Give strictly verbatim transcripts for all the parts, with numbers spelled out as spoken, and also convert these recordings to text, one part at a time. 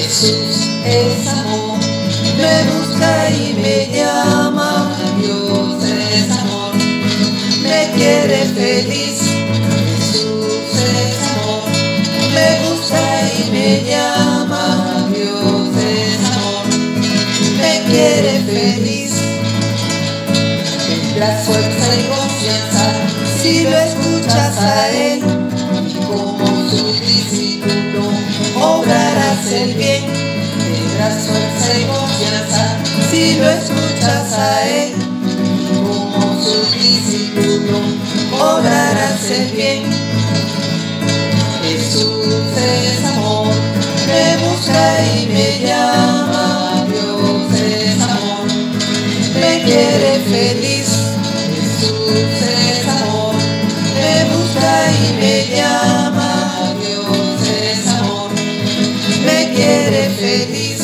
Jesús es amor, me busca y me llama. Dios es amor, me quiere feliz. Jesús es amor, me busca y me llama. Dios es amor, me quiere feliz. Tendrás fuerza y confianza si lo escuchas a Él, y como su discípulo obrarás el bien. Tendrás fuerza y confianza si lo escuchas a Él, y como su discípulo obrarás el bien. Jesús es amor, me busca y me llama. Dios es amor, me quiere feliz. Jesús es amor, me busca y me llama. Dios es amor, me quiere feliz.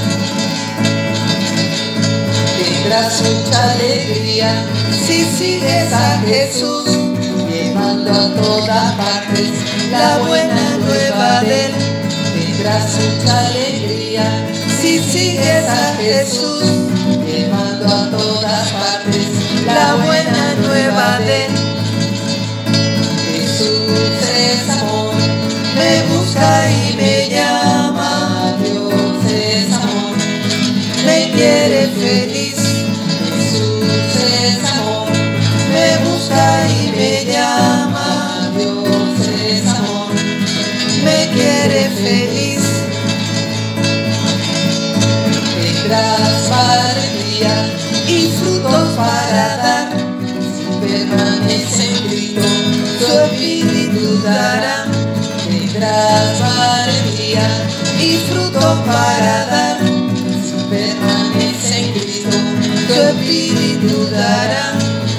Tendrás mucha alegría si sigues a Jesús, llevando a todas partes la buena nueva de Él. Tendrás mucha alegría si sigues a Jesús, llevando a todas partes la buena nueva de Él. Jesús es amor, me busca y me llama. Dios es amor, me quiere feliz. Jesús es amor, me busca y me llama. Dios es amor, me quiere feliz. Tendrás alegría y frutos para dar, si permanece en Cristo, su espíritu dará. Tendrás alegría y frutos para dar, si permanece en Cristo, su espíritu dará.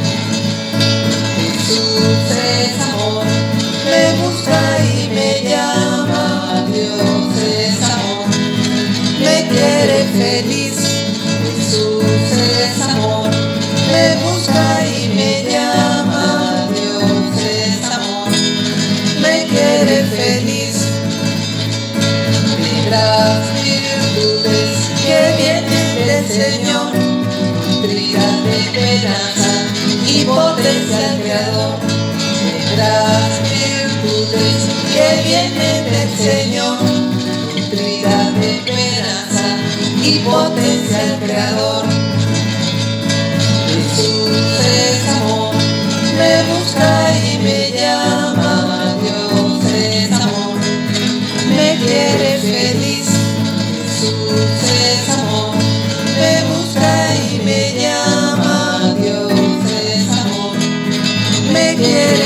Jesús es amor, me busca y me llama. Dios es amor, me quiere feliz. Jesús es amor, me busca y me llama. Dios es amor, me quiere feliz. Tendrás virtudes que vienen del Señor, nutridas de esperanza y potencia al Creador. Tendrás virtudes que vienen del Señor, nutridas de esperanza y potencia al Creador. Jesús es amor, me busca y me llama. Dios es amor, me quiere feliz. Jesús es amor, me busca y me llama. Dios es amor, me quiere